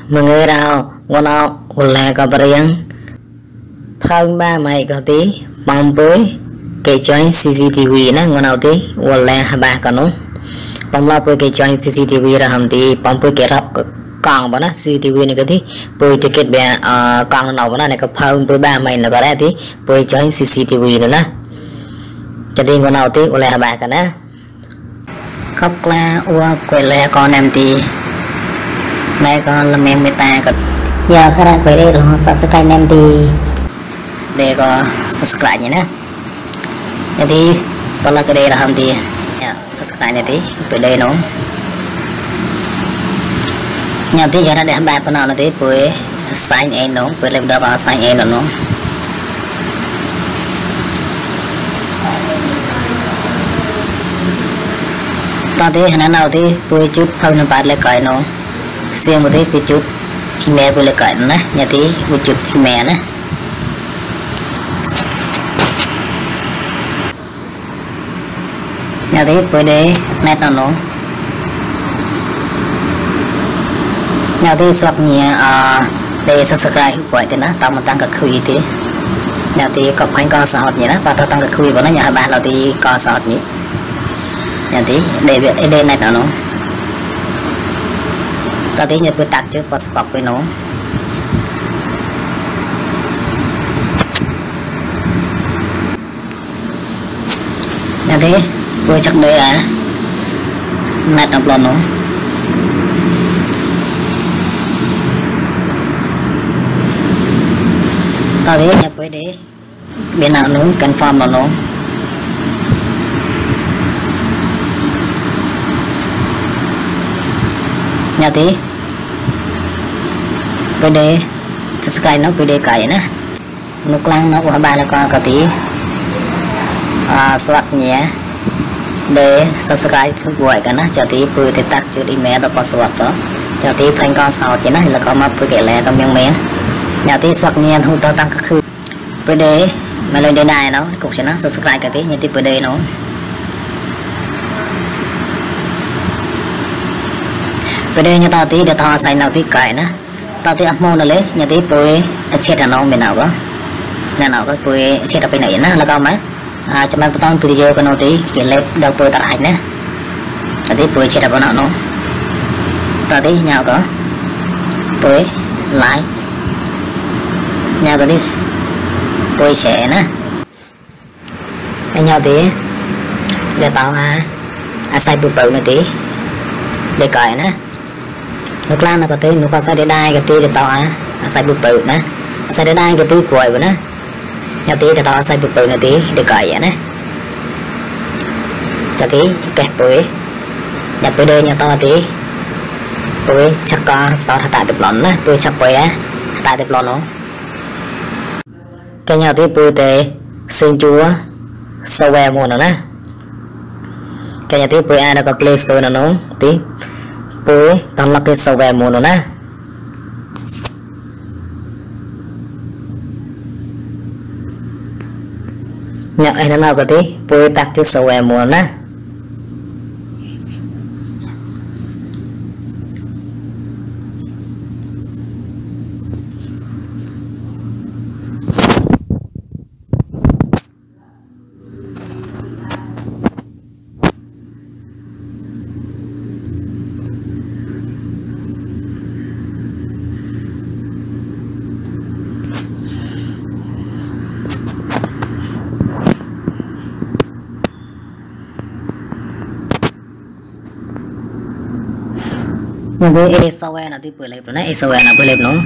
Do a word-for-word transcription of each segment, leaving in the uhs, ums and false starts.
người nào ngon nào là có riêng thằng ba mày có tí bằng bối cái chơi xê xê tê vê nè ngon nào tí là ba con nó bằng lao bối cái chơi xê xê tê vê ra hầm tí bằng bối cái rap còn bọn nó xê xê tê vê này cái tí bối ticket bè còn nào bọn nó này có phao bối ba mày là có đấy tí bối chơi xê xê tê vê nữa nè cho đi ngon nào tí là ba con á khóc la ua quay lẹ con em tí đây con là em người ta còn giờ khá ra quay đây là subscribe em thì để có subscribe nhé nè thì còn là cái đây là hầm thì subscribe này tí từ đây nó nhà tí giờ nó để ba phần nào là tí với sign in nó với làm đó vào sign in là nó ta tí hình nào tí với chút hơn là bạn lại cởi nó riêng một tí với chút email với lại cởi nó nhà tí với chút email nè nhà tí với để net nào nó nhà tí soát nhẹ để subscribe gọi thì nó tao một tăng các khui tí nhà tí có phải có sọt nhỉ đó và tao tăng các khui vào nó nhà bạn là tí có sọt nhỉ nhà tí để việc đây này nó ta tí nhập với tạc chứ passport với nó nhà tí vừa chắc đây à nát đọc lon nó ta tí nhập với để bên nào nó confirm nó nó nhà tí pê đê subscribe nó pê đê cài nè nút lăng nó của ba là con cả tí à, soát nhé để subscribe gọi cả nó cho tí vừa thì tắt cho đi mẹ tao có soát đó cho tí thành con sao chỉ nó là con mà vừa kể lẹ con miếng mé nhà tí soát nhé không tao tăng các khư pê đê mà lên đây này nó cục cho nó subscribe cả tí như tí pê đê nó bây giờ như tao tí để tao xài nào tí cài nè tao tí áp môn lấy nhà tí bôi chết là nó bên nào có nhà nào có bôi chết ở bên này nè là cao mấy à cho mấy tao video cái nào tí cái lép đầu bôi tại ảnh nè nhà tí bôi chết ở bên nào nó tao tí nhau có bôi lại nhau có đi bôi xẻ nè anh nhau tí để tao à à xài bự bự này tí để cài nè nước lan là có tí nước con sai để đai cái tí để tao á sai bự bự nè sai để đai cái tí quậy vậy nè nhà tí để tao sai bự bự này tí để cởi vậy nè cho tí kẹp bưởi nhập bưởi đây nhà tao tí bưởi chắc có sao tại tập lon nè bưởi chắc bưởi á tại tập lon nó cái nhà tí bưởi tê xin chúa sâu ve mua nữa nè cái nhà tí bưởi ai đã có play store nào nó tí bưởi toàn là cái sâu về mùa nữa nè nhận ai nó nào có tí bưởi tắt chứ sâu về mùa nè nhưng với e sau là tí bưởi lẹp rồi đấy e sau là bưởi lẹp nó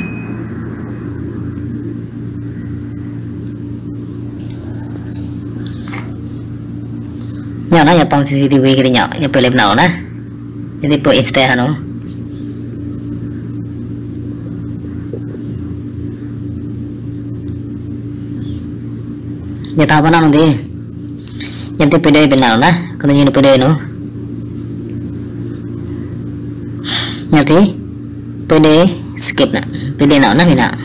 nhỏ nó nhập bằng xê xê tê vê cái nhỏ nhập bưởi lẹp nào nè cái bưởi insta hả nó nhà tao vẫn ăn đi nhận tiếp pê đê bên nào nè còn như là pê đê nữa nhà tí pê đê skip nè pê đê nào nè mình nào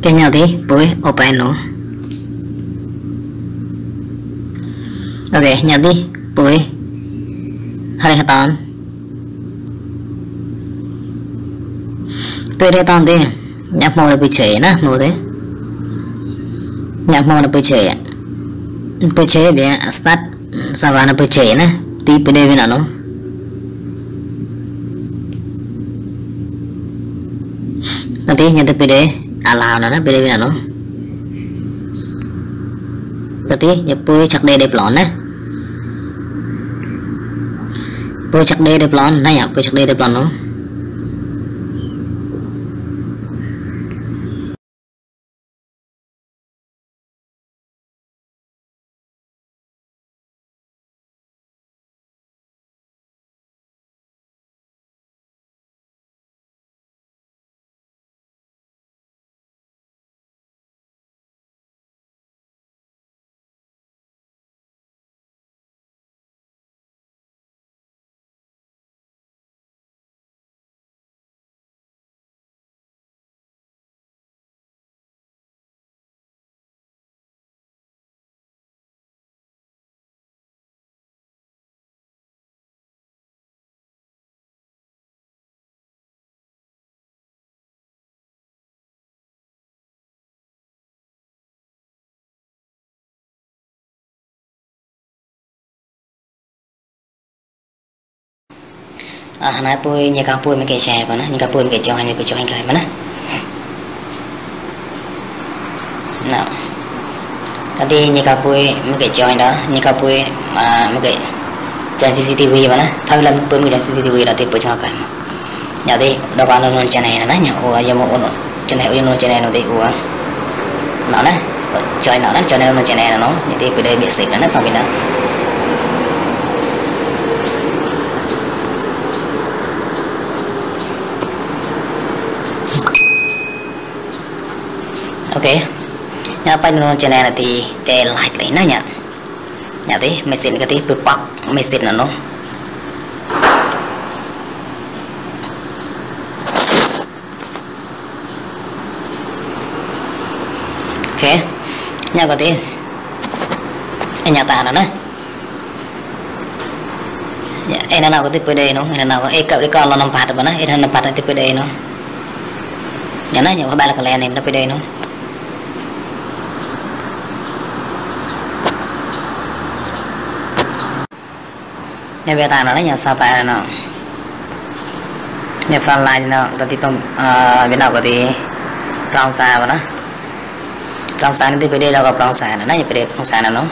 cái nhau thì bối open nó ok nhau đi bối hai hạt tán bối đây tán đi nhạc màu là bối chế nè màu thế nhạc màu là bối chế bối chế bia start sao vào là bối chế nè tí bối đây bên nào nó nanti nyata P D ala nó P D bên nào nó nanti nhập bôi chắc đây để plon nè bôi chắc đây để plon này nhá bôi chắc đây để plon nó à nãy bôi nhà cao bôi mấy cái xe vào nó nhà cao bôi mấy cái cho anh này cho anh cái mà nó nào cái đi nhà cao bôi mấy cái cho anh đó nhà cao bôi mà mấy cái cho xê xê tê vê mà nó thay lần bôi mấy cái xê xê tê vê là tiếp bôi cho cái nhà đi đâu có nó trên này là nó nhà ủa giờ một trên này ủa trên này nó đi ủa nó đấy cho nó nó cho nên nó trên này là nó như thế bây giờ bị xịt nó xong rồi đó ok nhà apa nó trên này là thì để lại lấy nó nhá nhà tí machine cái tí bị bóc machine là nó ok nhà cái tí nhà ta nó đấy em nào có tí pê đê nó em nào có e cậu đi con là nằm phạt rồi nó em nằm phạt tí pê đê nó nhà nó nhiều các bạn là cái này nó pê đê nó nhà về ta nó nhà sao phải nó nhà phần lại nó tadi pem bên nào có thì prong xa vào nó prong xa thì pd đâu có prong xa nó nhà pd prong xa nó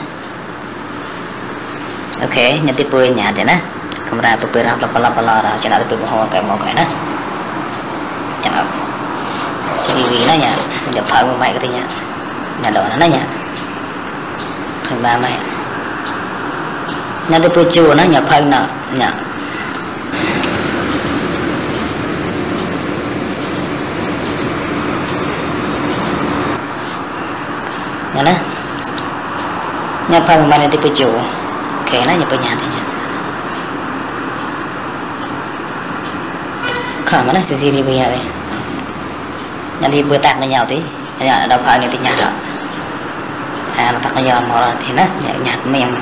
ok nhà tiếp bôi nhà thế nè camera bự ra lapa lapa la ra cho nó tiếp hoa cái màu cái nè cho nó xê tê vê nó nhà nhập phải một máy cái gì nhá nhà đó nó nhà thành ba máy nhà tôi bôi chua nó nhập hơn nè nhà nhà nó nhập hơn mà tôi bôi chua ok nó nhập bôi nhà thì nhà khả mà nó xì xì đi bôi nhà đây nhà đi bôi tạc nó nhau tí nhà đâu phải thì nhà đó à nó tạc nó nhau màu thì nó nhà nhà mềm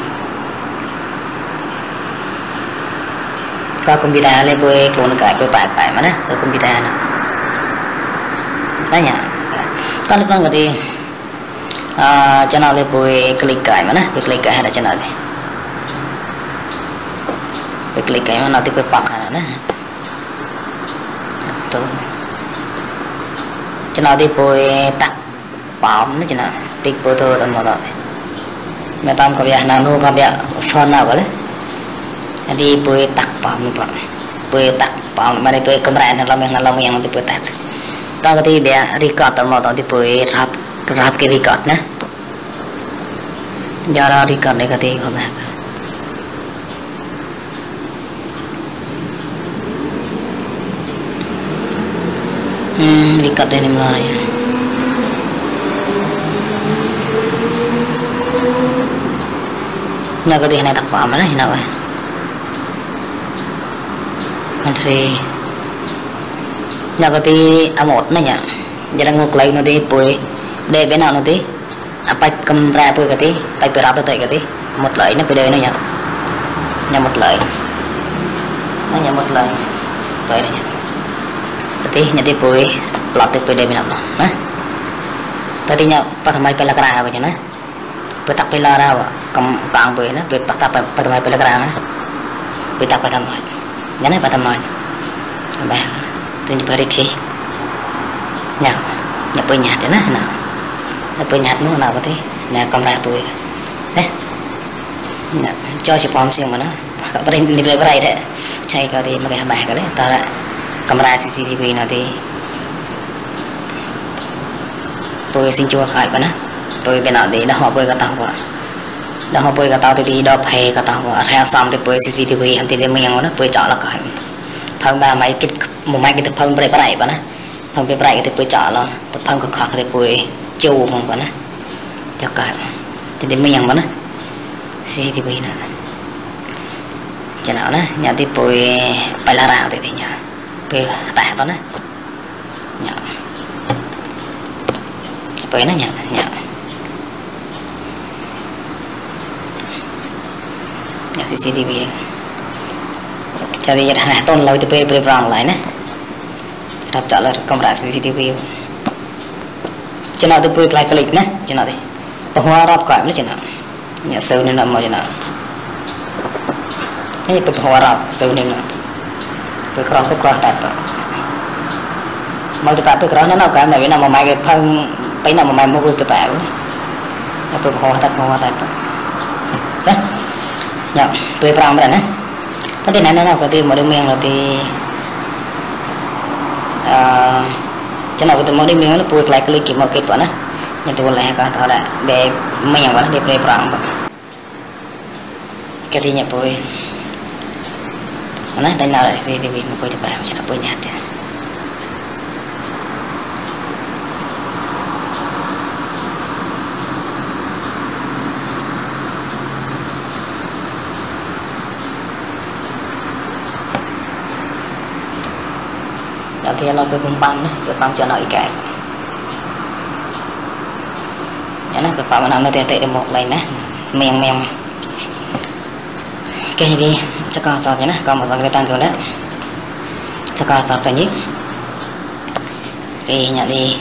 có computer lên bôi luôn cái bôi bạc cái mà đó cái computer nó đấy nhỉ con lúc nó người thì cho nó lên bôi click cái mà đó bôi click cái hay là cho nó đi bôi click cái mà nó thì bôi bạc hay là đó cho nó đi bôi tắt bóng nó cho nó tích bôi thôi tầm một rồi mà tao có việc nào nuôi có việc phone nào có đấy đi bôi tắt bóng pak bôi tắt bóng mà đi bôi camera nó làm yang làm yang đi bôi tắt tao có thể bia record tao mau tao đi bôi rap rap cái record nè do đó record này có thể có bạc hmm record đây nằm này nhà có thể này tắt bóng này nào rồi country nhà có tí a một này nhỉ giờ đang ngược lại nó đi bùi để bên nào nó tí à bay cầm ra bùi cái tí bay bùi rạp nó tới cái tí một lợi nó phải đây nó nhá nhá một lợi nó nhá một lợi vậy này cái tí nhà tí bùi lọt tới bùi đây bên nào đó tadi nya pertama pela kerana aku cina petak pela rawa kam kang boy na pe petak pertama pela kerana petak pertama nhắn này pertama ba tin perip sih nya nya pe nyat na na nya pe nyat nó nào có thế nè camera boy thế nya cho chụp phim xiên mà nó các bạn đi lên đây đấy chạy cái thì mà cái bài cái đấy ta là camera xê xê tê vê nó thì bơi xin chua khai vậy nè bơi bên nào để đã họ bơi cái tàu vậy đã họ bơi cái tàu thì đi đọc hay cái tàu vậy hay xong thì bơi xê xê tê vê anh thì để mình nó bơi chọn là cái phong ba máy cái một máy cái tập phong bơi bơi vậy nè phong bơi bơi thì bơi chọn là tập phong cực khắc thì bơi chu không vậy nè cho cái thì để mình vậy nè xê xê tê vê nè cho nào nè nhà thì bơi bay la rào thì thì nhà bơi tạt đó nè bơi nó nhẹ nhẹ nhà xê xê tê vê cho đi là tôn lâu từ bơi bơi rong lại nè đáp trả lời camera xê xê tê vê cho nào từ bơi lại click nè cho nào đi và hoa rap cõi nó cho nào nhà sâu nên làm mà cho nào cái bơi hoa rap sâu nên là bơi cross bơi cross tạt vào mau từ bơi cross nó nào cái này nào mà mai cái phong bây giờ mà mày mua cái bể tôi hoa thật hoa thật sao nhở tôi làm rồi nè thế thì này nó nào cái tiền mà đi miếng rồi thì cho nào cái tiền mà đi miếng nó bùi lại cái lịch mà kết quả nè nhưng tôi lại cái thằng là để miếng vào để play làm cái gì nhỉ bùi nè tay nào lại xí thì vì mà bùi tập bể cho nó bùi nhạt thế thì nó bị bung băng đấy, bị băng cho nó cái, nhớ này, bị băng mà nó tệ tệ được một lần đấy, mềm mềm, cái gì cho con sọt nhé, còn một sọt cái tăng cường đấy, cho con sọt là nhất, cái nhận đi,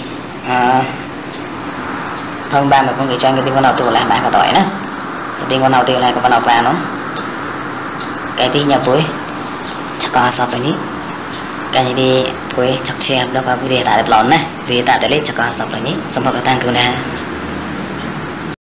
hơn ba mà con nghĩ cho cái tiền con nào tiêu lại bạn cả tội đó, cái tiền con nào tiêu lại con nào là nó, cái tí nhập với, cho con sọt là nhất. Cái này đi với chắc xem đó có video tại tập lón này vì tại tại lấy cho con sập là nhé xong rồi tăng cường nè.